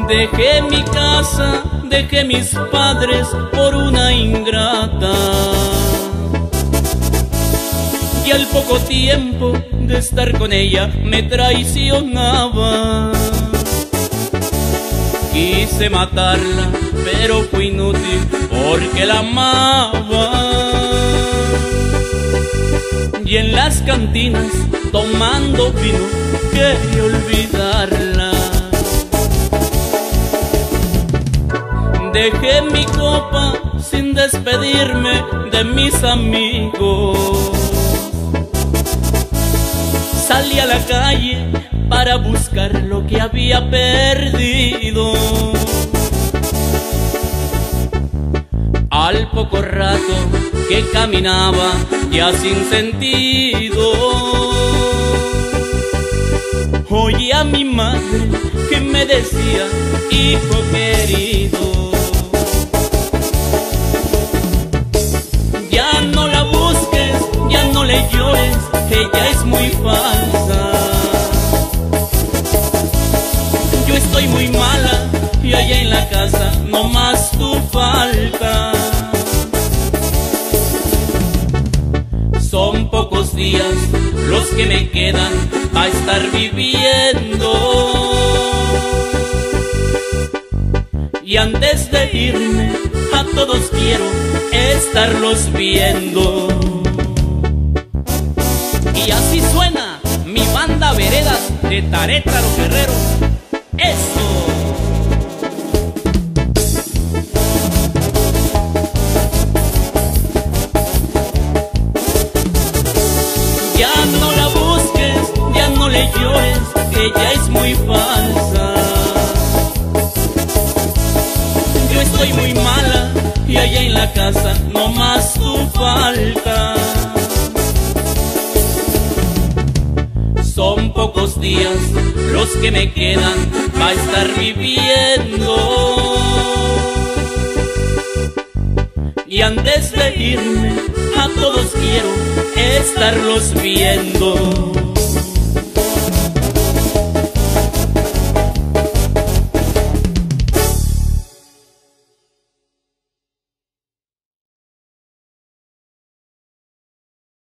Dejé mi casa, dejé mis padres por una ingrata. Y al poco tiempo de estar con ella me traicionaba. Quise matarla, pero fue inútil porque la amaba. Y en las cantinas, tomando vino, quería olvidarla. Dejé mi copa sin despedirme de mis amigos. Salí a la calle para buscar lo que había perdido. Al poco rato que caminaba ya sin sentido, oí a mi madre que me decía: hijo querido, ya no la busques, ya no le llores, ella es muy falsa. Yo estoy muy mala y allá en la casa no más tu falta. Son pocos días los que me quedan a estar viviendo. Y antes de irme a todos quiero estarlos viendo. Y así suena mi banda Veredas de Tarétaro Guerrero. ¡Eso! Ya no la busques, ya no le llores, ella es muy falsa. Yo estoy muy mala y allá en la casa no más tu falta. Son pocos días los que me quedan para estar viviendo. Y antes de irme a todos quiero estarlos viendo.